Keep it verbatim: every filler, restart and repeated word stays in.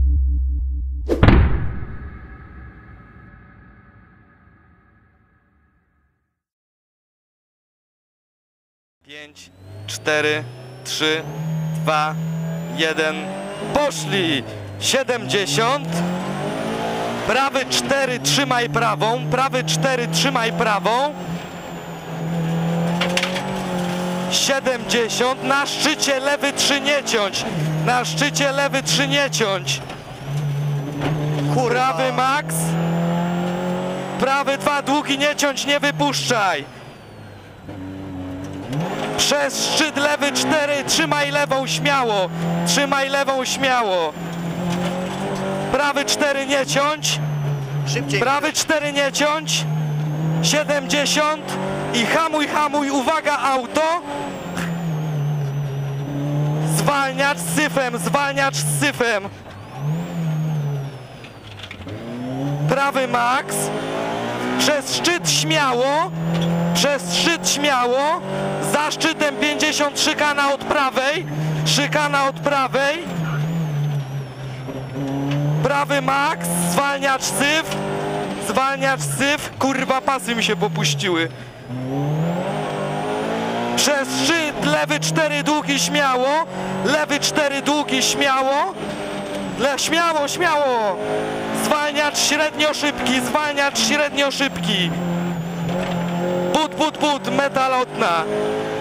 Pięć, cztery, trzy, dwa, jeden. Poszli! siedemdziesiąt. Prawy cztery, trzymaj prawą. Prawy cztery, trzymaj prawą. siedemdziesiąt. Na szczycie lewy trzy nie ciąć. Na szczycie lewy trzy nie ciąć. Prawy max. Prawy dwa, długi nie ciąć, nie wypuszczaj. Przez szczyt lewy cztery, trzymaj lewą śmiało. Trzymaj lewą śmiało. Prawy cztery nie ciąć. Szybciej. Prawy cztery nie ciąć. siedemdziesiąt. I hamuj, hamuj. Uwaga, auto. Zwalniacz z syfem, zwalniacz z syfem. Prawy max. Przez szczyt śmiało. Przez szczyt śmiało. Za szczytem pięćdziesiąt, szykana od prawej. Szykana od prawej. Prawy max. Zwalniacz syf. Zwalniacz syf. Kurwa, pasy mi się popuściły. Przez szczyt lewy cztery, długi śmiało. Lewy cztery, długi śmiało. Le, śmiało, śmiało. Zwalniacz średnio szybki. Zwalniacz średnio szybki. But, but, but, metalotna.